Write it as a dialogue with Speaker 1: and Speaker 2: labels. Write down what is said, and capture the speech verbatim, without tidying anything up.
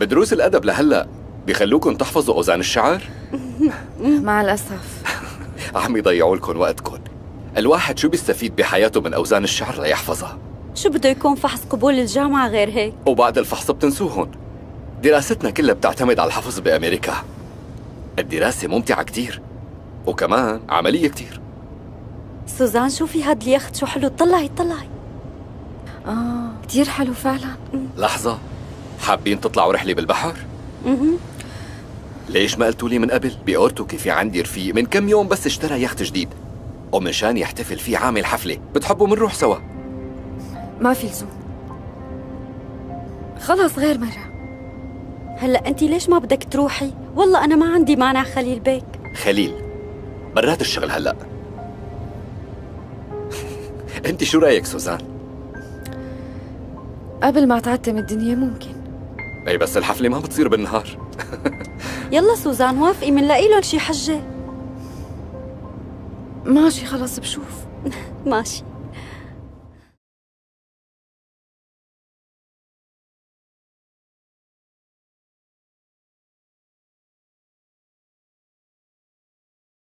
Speaker 1: بدروس الأدب لهلأ بيخلوكن تحفظوا أوزان الشعر؟
Speaker 2: مع الأسف
Speaker 1: عم يضيعوا لكم وقتكم. الواحد شو بيستفيد بحياته من أوزان الشعر ليحفظها؟
Speaker 3: شو بده يكون فحص قبول الجامعة غير هيك؟
Speaker 1: وبعد الفحص بتنسوهن. دراستنا كلها بتعتمد على الحفظ بأمريكا. الدراسة ممتعة كتير وكمان عملية كتير.
Speaker 3: سوزان شوفي هاد اليخت شو حلو، طلعي طلعي.
Speaker 2: آه كتير حلو فعلا.
Speaker 1: لحظة، حابين تطلعوا رحلة بالبحر؟
Speaker 3: اها.
Speaker 1: ليش ما قلتوا لي من قبل؟ بأورتوكي في عندي رفيق من كم يوم بس اشترى يخت جديد ومشان يحتفل فيه عامل حفلة، بتحبوا منروح سوا؟
Speaker 2: ما في لزوم، خلص غير مرة.
Speaker 3: هلا انت ليش ما بدك تروحي؟ والله انا ما عندي مانع خليل بيك.
Speaker 1: خليل برات الشغل هلا. انت شو رايك سوزان؟
Speaker 2: قبل ما تعتم الدنيا ممكن.
Speaker 1: اي بس الحفلة ما بتصير بالنهار.
Speaker 3: يلا سوزان وافقي، منلاقي لهم شي حجة.
Speaker 2: ماشي خلص بشوف.
Speaker 3: ماشي.